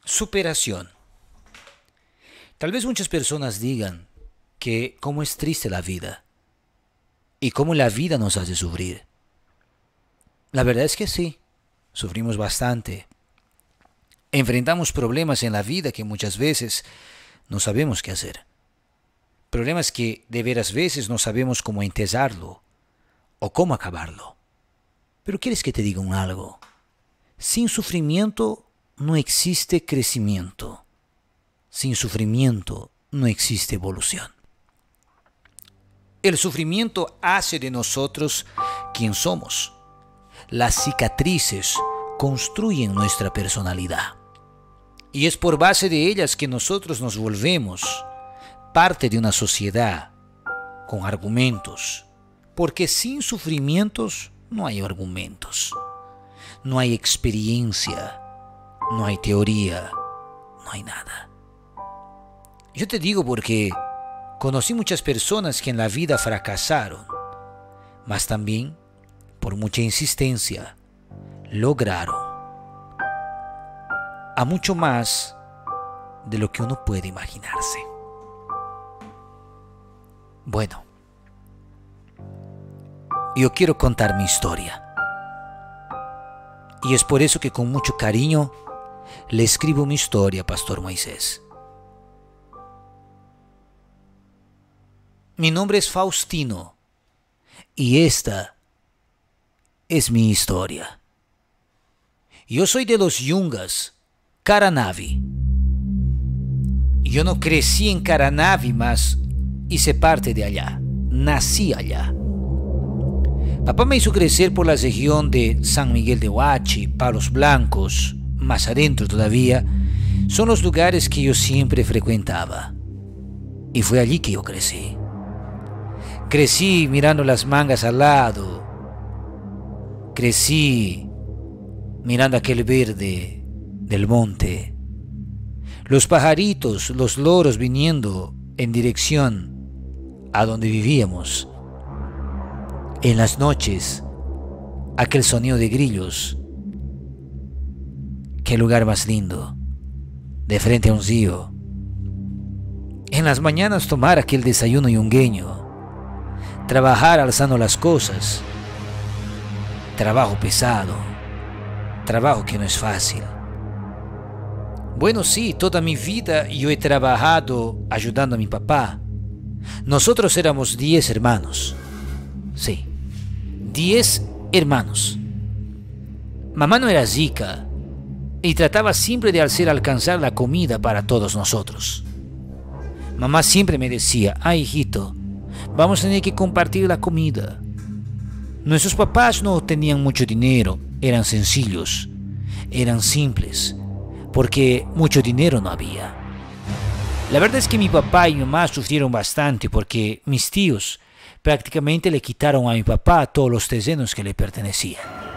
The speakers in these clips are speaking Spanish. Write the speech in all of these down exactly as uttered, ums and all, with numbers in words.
Superación. Tal vez muchas personas digan que cómo es triste la vida y cómo la vida nos hace sufrir. La verdad es que sí, sufrimos bastante. Enfrentamos problemas en la vida que muchas veces no sabemos qué hacer. Problemas que de veras veces no sabemos cómo empezarlo o cómo acabarlo. Pero ¿quieres que te diga un algo? Sin sufrimiento no existe crecimiento. Sin sufrimiento no existe evolución. El sufrimiento hace de nosotros quien somos. Las cicatrices construyen nuestra personalidad. Y es por base de ellas que nosotros nos volvemos parte de una sociedad con argumentos. Porque sin sufrimientos no hay argumentos. No hay experiencia. No hay teoría. No hay nada. Yo te digo porque conocí muchas personas que en la vida fracasaron, mas también, por mucha insistencia, lograron a mucho más de lo que uno puede imaginarse. Bueno, yo quiero contar mi historia. Y es por eso que con mucho cariño le escribo mi historia, Pastor Moisés. Mi nombre es Faustino y esta es mi historia. Yo soy de los Yungas, Caranavi. Yo no crecí en Caranavi, mas hice parte de allá. Nací allá. Papá me hizo crecer por la región de San Miguel de Huachi, Palos Blancos, más adentro todavía. Son los lugares que yo siempre frecuentaba. Y fue allí que yo crecí. Crecí mirando las mangas al lado. Crecí mirando aquel verde del monte. Los pajaritos, los loros viniendo en dirección a donde vivíamos. En las noches, aquel sonido de grillos. Qué lugar más lindo, de frente a un río. En las mañanas tomar aquel desayuno yungueño. Trabajar alzando las cosas. Trabajo pesado. Trabajo que no es fácil. Bueno, sí, toda mi vida yo he trabajado ayudando a mi papá. Nosotros éramos diez hermanos. Sí, diez hermanos. Mamá no era rica y trataba siempre de hacer alcanzar la comida para todos nosotros. Mamá siempre me decía, ay hijito, vamos a tener que compartir la comida. Nuestros papás no tenían mucho dinero, eran sencillos, eran simples, porque mucho dinero no había. La verdad es que mi papá y mi mamá sufrieron bastante porque mis tíos prácticamente le quitaron a mi papá todos los terrenos que le pertenecían.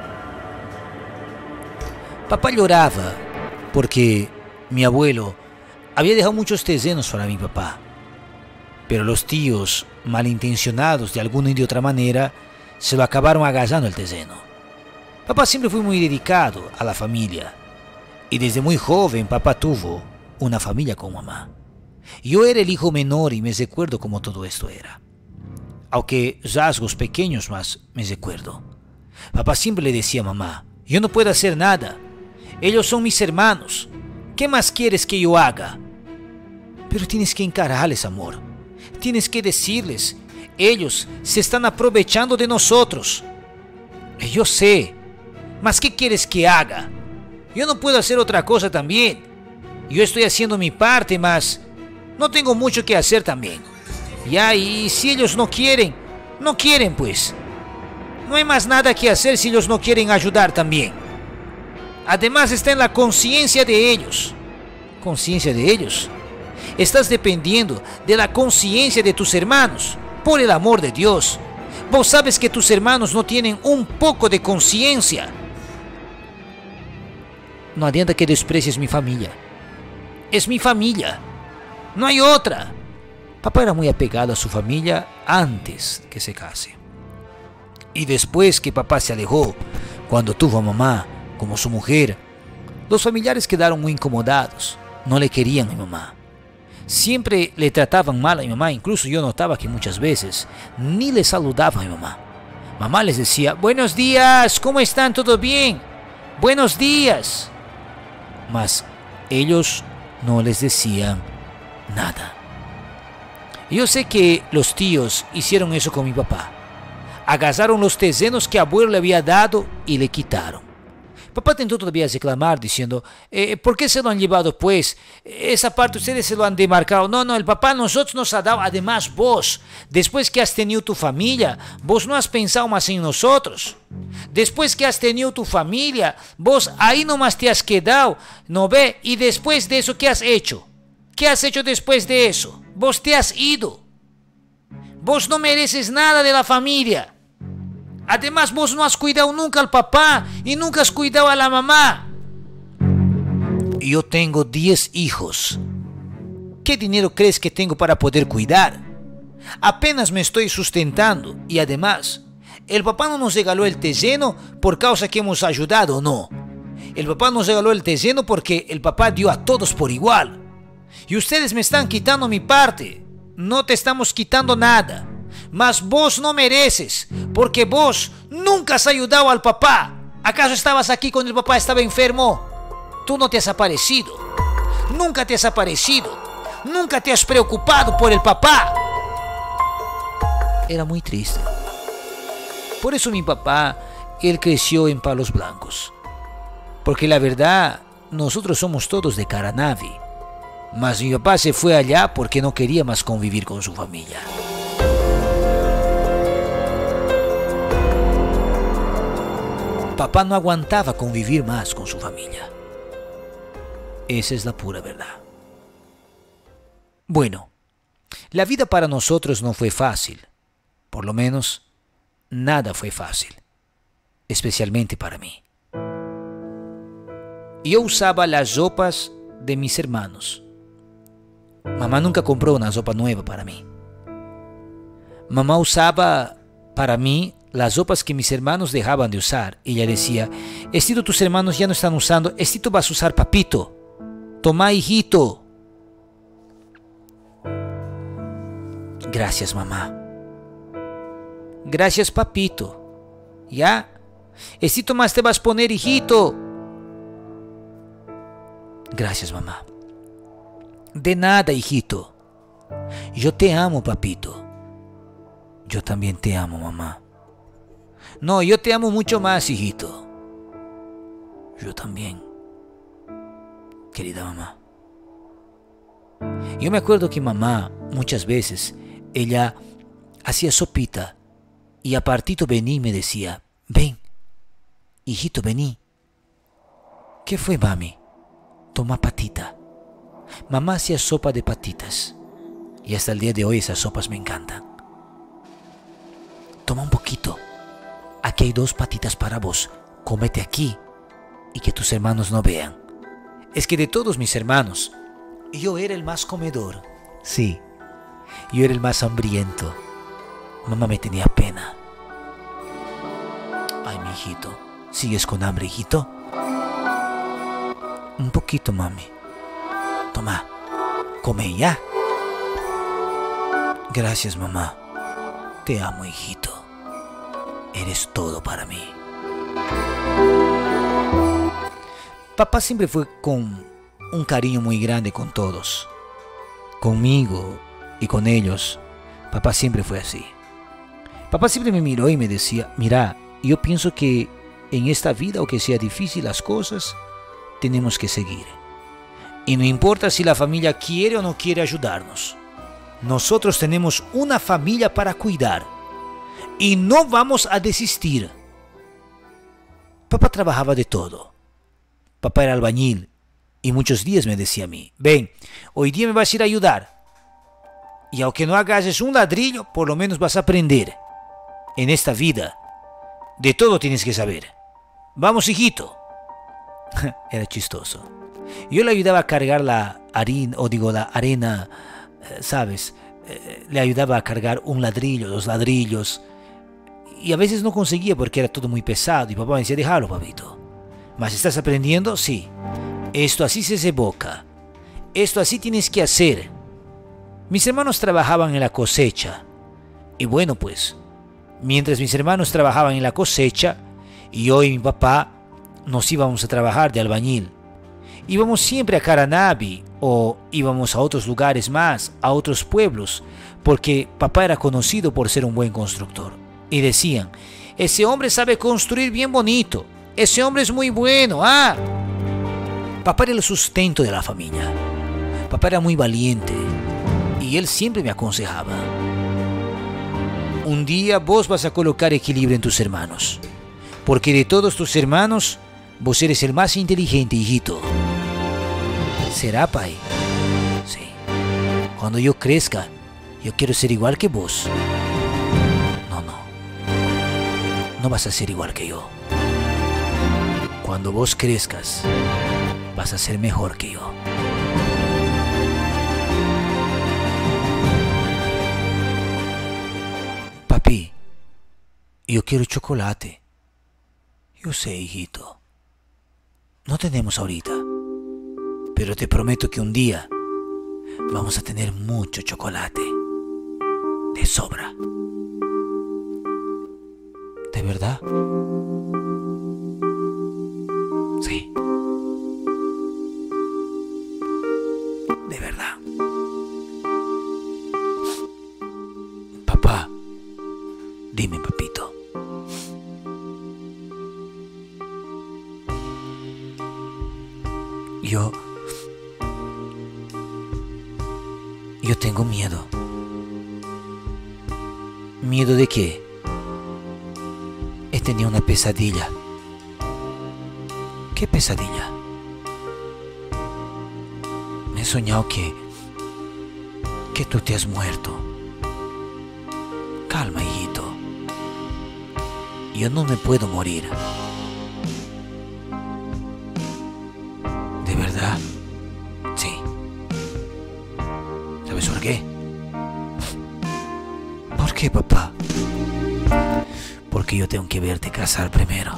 Papá lloraba porque mi abuelo había dejado muchos terrenos para mi papá, pero los tíos, malintencionados de alguna y de otra manera, se lo acabaron agarrando el terreno. Papá siempre fue muy dedicado a la familia, y desde muy joven papá tuvo una familia con mamá. Yo era el hijo menor y me recuerdo cómo todo esto era. Aunque rasgos pequeños más me recuerdo. Papá siempre le decía a mamá, yo no puedo hacer nada, ellos son mis hermanos, ¿qué más quieres que yo haga? Pero tienes que encararles, amor. Tienes que decirles, ellos se están aprovechando de nosotros. Yo sé, mas ¿qué quieres que haga? Yo no puedo hacer otra cosa también. Yo estoy haciendo mi parte, mas no tengo mucho que hacer también. Ya, y si ellos no quieren, no quieren pues. No hay más nada que hacer si ellos no quieren ayudar también. Además está en la conciencia de ellos. ¿Conciencia de ellos? Estás dependiendo de la conciencia de tus hermanos. Por el amor de Dios. Vos sabes que tus hermanos no tienen un poco de conciencia. No adianta que desprecies mi familia. Es mi familia. No hay otra. Papá era muy apegado a su familia antes que se case. Y después que papá se alejó, cuando tuvo a mamá como su mujer, Los familiares quedaron muy incomodados, no le querían a mi mamá. Siempre le trataban mal a mi mamá, incluso yo notaba que muchas veces ni le saludaba a mi mamá. Mamá les decía, buenos días, ¿cómo están? ¿Todo bien? Buenos días. Mas ellos no les decían nada. Yo sé que los tíos hicieron eso con mi papá. Agarraron los terrenos que abuelo le había dado y le quitaron. Papá tentó todavía reclamar diciendo, eh, ¿por qué se lo han llevado pues? Esa parte ustedes se lo han demarcado. No, no, el papá a nosotros nos ha dado. Además vos, después que has tenido tu familia, vos no has pensado más en nosotros. Después que has tenido tu familia, vos ahí nomás te has quedado, ¿no ve? Y después de eso, ¿qué has hecho? ¿Qué has hecho después de eso? Vos te has ido. Vos no mereces nada de la familia. Además, vos no has cuidado nunca al papá y nunca has cuidado a la mamá. Yo tengo diez hijos. ¿Qué dinero crees que tengo para poder cuidar? Apenas me estoy sustentando y además, el papá no nos regaló el terreno por causa que hemos ayudado, no. El papá nos regaló el terreno porque el papá dio a todos por igual. Y ustedes me están quitando mi parte. No te estamos quitando nada. Mas vos no mereces, porque vos nunca has ayudado al papá. ¿Acaso estabas aquí cuando el papá estaba enfermo? Tú no te has aparecido. Nunca te has aparecido. Nunca te has preocupado por el papá. Era muy triste. Por eso mi papá, él creció en Palos Blancos. Porque la verdad, nosotros somos todos de Caranavi. Mas mi papá se fue allá porque no quería más convivir con su familia. Papá no aguantaba convivir más con su familia. Esa es la pura verdad. Bueno, la vida para nosotros no fue fácil. Por lo menos, nada fue fácil. Especialmente para mí. Yo usaba las ropas de mis hermanos. Mamá nunca compró una ropa nueva para mí. Mamá usaba para mí las ropas que mis hermanos dejaban de usar. Ella decía, Estito, tus hermanos ya no están usando. Estito, vas a usar, papito. Toma, hijito. Gracias, mamá. Gracias, papito. ¿Ya? Estito, más te vas a poner, hijito. Gracias, mamá. De nada, hijito. Yo te amo, papito. Yo también te amo, mamá. No, yo te amo mucho más, hijito. Yo también, querida mamá. Yo me acuerdo que mamá, muchas veces, ella hacía sopita y a partito vení y me decía, ven, hijito, vení. ¿Qué fue, mami? Toma patita. Mamá hacía sopa de patitas y hasta el día de hoy esas sopas me encantan. Toma un poquito. Aquí hay dos patitas para vos. Cómete aquí y que tus hermanos no vean. Es que de todos mis hermanos, yo era el más comedor. Sí, yo era el más hambriento. Mamá me tenía pena. Ay, mi hijito, ¿sigues con hambre, hijito? Un poquito, mami. Toma, come ya. Gracias, mamá. Te amo, hijito. Eres todo para mí. Papá siempre fue con un cariño muy grande con todos. Conmigo y con ellos. Papá siempre fue así. Papá siempre me miró y me decía, mira, yo pienso que en esta vida, aunque sea difícil las cosas, tenemos que seguir. Y no importa si la familia quiere o no quiere ayudarnos. Nosotros tenemos una familia para cuidar. Y no vamos a desistir. Papá trabajaba de todo. Papá era albañil. Y muchos días me decía a mí, ven, hoy día me vas a ir a ayudar. Y aunque no hagas un ladrillo, por lo menos vas a aprender. En esta vida, de todo tienes que saber. Vamos, hijito. Era chistoso. Yo le ayudaba a cargar la harina, o digo la arena, ¿sabes? Le ayudaba a cargar un ladrillo, dos ladrillos. Y a veces no conseguía porque era todo muy pesado. Y papá me decía, déjalo, papito. ¿Mas estás aprendiendo? Sí. Esto así se hace boca. Esto así tienes que hacer. Mis hermanos trabajaban en la cosecha. Y bueno, pues, mientras mis hermanos trabajaban en la cosecha, yo y mi papá nos íbamos a trabajar de albañil. Íbamos siempre a Caranavi o íbamos a otros lugares más, a otros pueblos, porque papá era conocido por ser un buen constructor. Y decían, ese hombre sabe construir bien bonito, ese hombre es muy bueno, ah. Papá era el sustento de la familia. Papá era muy valiente y él siempre me aconsejaba. Un día vos vas a colocar equilibrio en tus hermanos, porque de todos tus hermanos, vos eres el más inteligente, hijito. ¿Será, pai? Sí. Cuando yo crezca, yo quiero ser igual que vos. No, no. No vas a ser igual que yo. Cuando vos crezcas, vas a ser mejor que yo. Papi, yo quiero chocolate. Yo sé, hijito. No tenemos ahorita. Pero te prometo que un día vamos a tener mucho chocolate. De sobra. ¿De verdad? Sí. De verdad. Papá, dime, papito. Yo... Yo tengo miedo. ¿Miedo de qué? He tenido una pesadilla. ¿Qué pesadilla? Me he soñado que... que tú te has muerto. Calma, hijito. Yo no me puedo morir. ¿De verdad? Sí. ¿Sabes por qué? ¿Por qué, papá? Porque yo tengo que verte casar primero.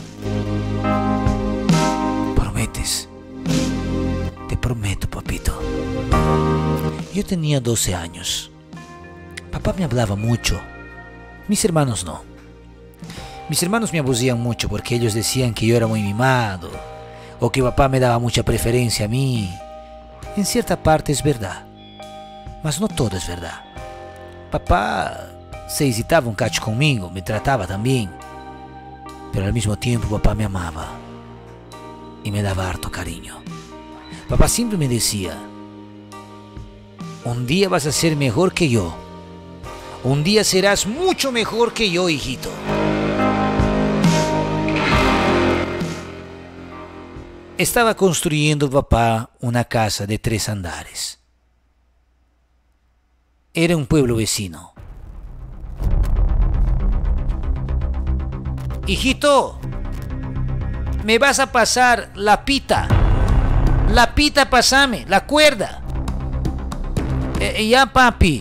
¿Prometes? Te prometo, papito. Yo tenía doce años. Papá me hablaba mucho. Mis hermanos no. Mis hermanos me abusían mucho porque ellos decían que yo era muy mimado o que papá me daba mucha preferencia a mí. En cierta parte es verdad, mas no todo es verdad. Papá se hesitaba un cacho conmigo, me trataba también, pero al mismo tiempo papá me amaba y me daba harto cariño. Papá siempre me decía, un día vas a ser mejor que yo. Un día serás mucho mejor que yo, hijito. Estaba construyendo papá una casa de tres andares. Era un pueblo vecino. Hijito, me vas a pasar la pita. La pita, pasame, la cuerda. Eh, ya, papi.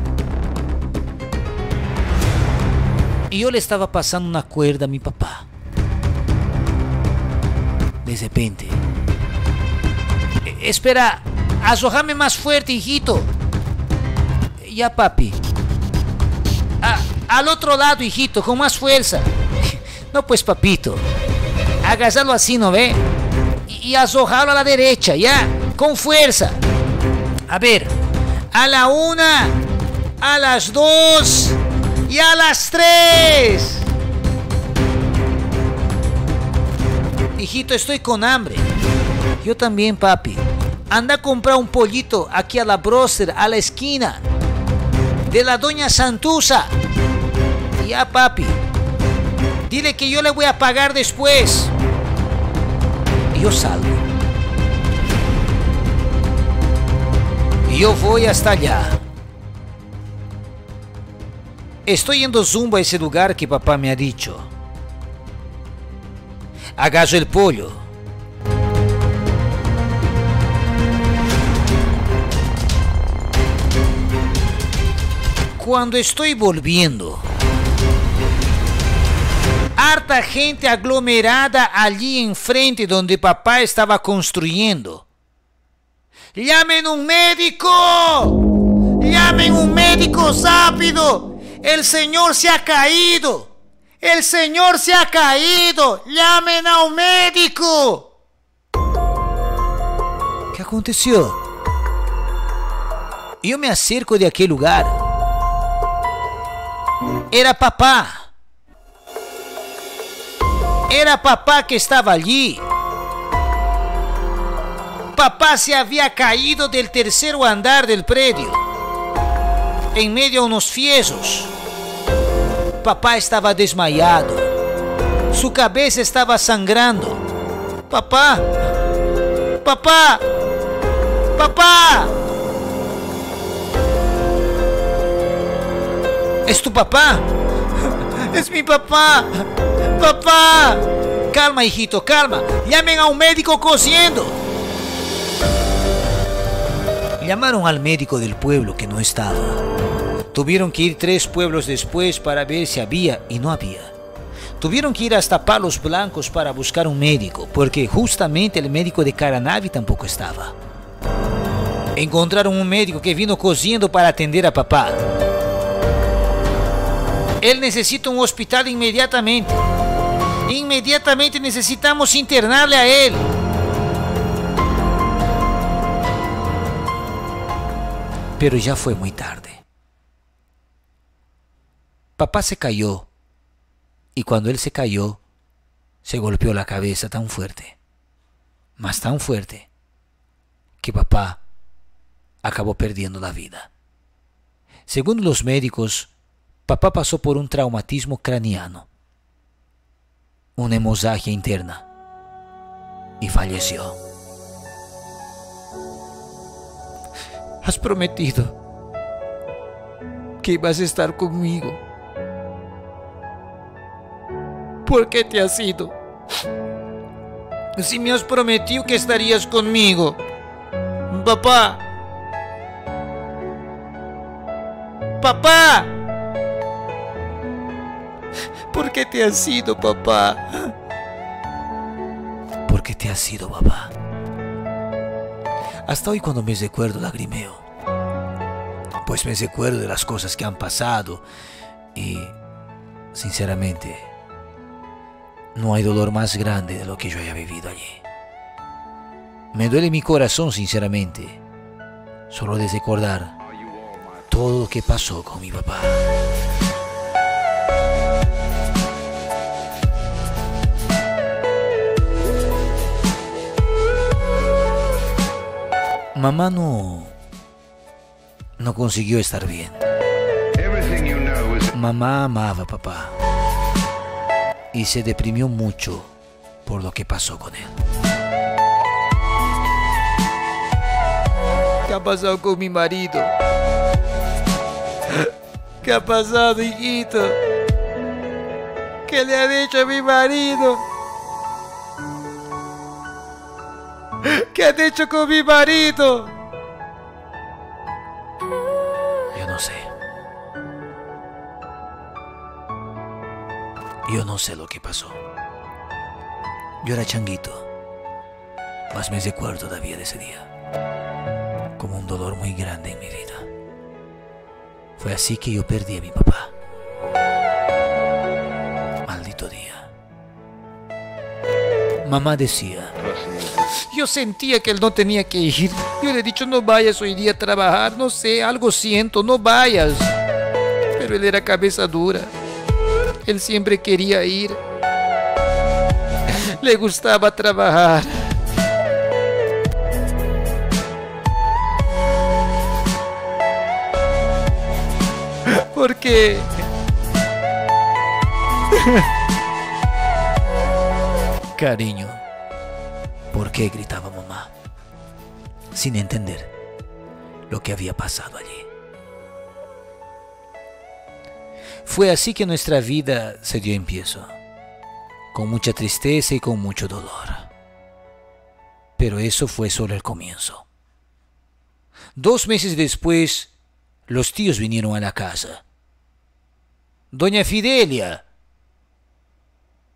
Y yo le estaba pasando una cuerda a mi papá. De repente. Eh, espera, azójame más fuerte, hijito. Ya, papi. A, al otro lado, hijito, con más fuerza. No, pues, papito. Agázalo así, ¿no ve? Y, y azójalo a la derecha, ya. Con fuerza. A ver. A la una. A las dos. Y a las tres. Hijito, estoy con hambre. Yo también, papi. Anda a comprar un pollito aquí a la broster, a la esquina de la doña Santuza. Ya, papi. Dile que yo le voy a pagar después. Y yo salgo. Y yo voy hasta allá. Estoy yendo zumbo a ese lugar que papá me ha dicho. Agarro el pollo. Cuando estoy volviendo, harta gente aglomerada allí enfrente donde papá estaba construyendo. ¡Llamen un médico! ¡Llamen un médico rápido! ¡El señor se ha caído! ¡El señor se ha caído! ¡Llamen a un médico! ¿Qué aconteció? Yo me acerco de aquel lugar. Era papá. Era papá que estaba allí. Papá se había caído del tercer andar del predio, en medio de unos fiesos. Papá estaba desmayado. Su cabeza estaba sangrando. Papá, papá, papá. ¿Es tu papá? Es mi papá. Papá. Calma, hijito, calma. Llamen a un médico cosiendo. Llamaron al médico del pueblo que no estaba. Tuvieron que ir tres pueblos después para ver si había y no había. Tuvieron que ir hasta Palos Blancos para buscar un médico, porque justamente el médico de Caranavi tampoco estaba. Encontraron un médico que vino cosiendo para atender a papá. Él necesita un hospital inmediatamente. Inmediatamente necesitamos internarle a él. Pero ya fue muy tarde. Papá se cayó. Y cuando él se cayó, se golpeó la cabeza tan fuerte, más tan fuerte, que papá acabó perdiendo la vida. Según los médicos, papá pasó por un traumatismo craneano, una hemorragia interna, y falleció. Has prometido que ibas a estar conmigo. ¿Por qué te has ido? Si me has prometido que estarías conmigo. Papá. Papá. ¿Por qué te has ido, papá? ¿Por qué te has ido, papá? Hasta hoy cuando me recuerdo lagrimeo. Pues me recuerdo de las cosas que han pasado y, sinceramente, no hay dolor más grande de lo que yo haya vivido allí. Me duele mi corazón, sinceramente, solo de recordar todo lo que pasó con mi papá. Mamá no, no consiguió estar bien. Mamá amaba a papá y se deprimió mucho por lo que pasó con él. ¿Qué ha pasado con mi marido? ¿Qué ha pasado, hijito? ¿Qué le han hecho a mi marido? ¿Qué han hecho con mi marido? Yo no sé. Yo no sé lo que pasó. Yo era changuito, mas me recuerdo todavía de ese día como un dolor muy grande en mi vida. Fue así que yo perdí a mi papá. Maldito día. Mamá decía, yo sentía que él no tenía que ir. Yo le he dicho, no vayas hoy día a trabajar, no sé, algo siento, no vayas. Pero él era cabeza dura. Él siempre quería ir. Le gustaba trabajar. ¿Por qué? Cariño, ¿por qué gritaba mamá? Sin entender lo que había pasado allí. Fue así que nuestra vida se dio empiezo, con mucha tristeza y con mucho dolor. Pero eso fue solo el comienzo. Dos meses después, los tíos vinieron a la casa. Doña Fidelia.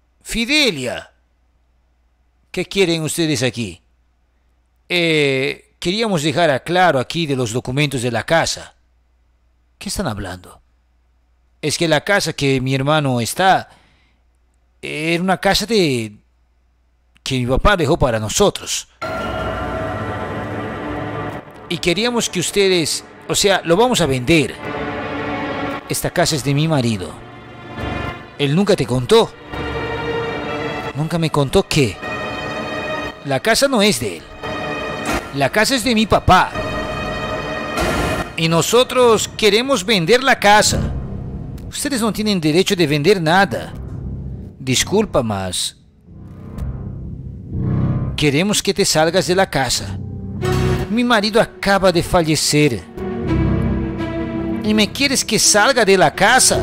Fidelia. ¿Qué quieren ustedes aquí? Eh, queríamos dejar a claro aquí de los documentos de la casa. ¿Qué están hablando? Es que la casa que mi hermano está era una casa de que mi papá dejó para nosotros. Y queríamos que ustedes, o sea, lo vamos a vender. Esta casa es de mi marido. Él nunca te contó. Nunca me contó que la casa no es de él. La casa es de mi papá. Y nosotros queremos vender la casa. Ustedes no tienen derecho de vender nada. Disculpa, mas queremos que te salgas de la casa. Mi marido acaba de fallecer. ¿Y me quieres que salga de la casa?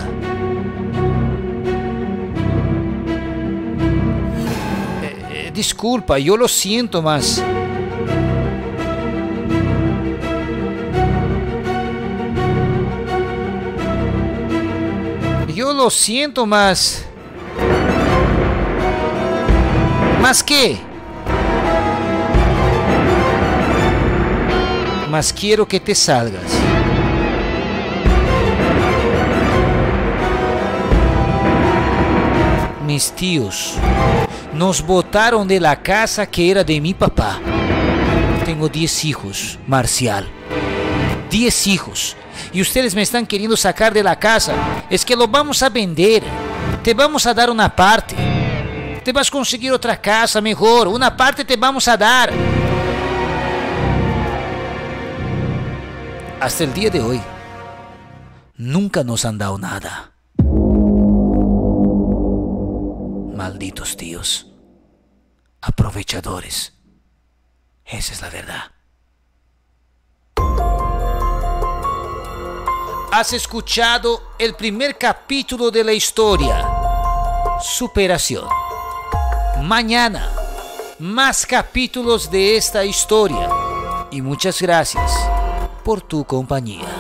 Eh, eh, disculpa, yo lo siento, mas yo lo siento, mas ¿Más qué? Mas quiero que te salgas. Mis tíos nos botaron de la casa que era de mi papá. Tengo diez hijos, Marcial. Diez hijos. Y ustedes me están queriendo sacar de la casa. Es que lo vamos a vender. Te vamos a dar una parte. Te vas a conseguir otra casa mejor. Una parte te vamos a dar. Hasta el día de hoy, nunca nos han dado nada. Malditos tíos. Aprovechadores. Esa es la verdad. Has escuchado el primer capítulo de la historia. Superación. Mañana, más capítulos de esta historia. Y muchas gracias por tu compañía.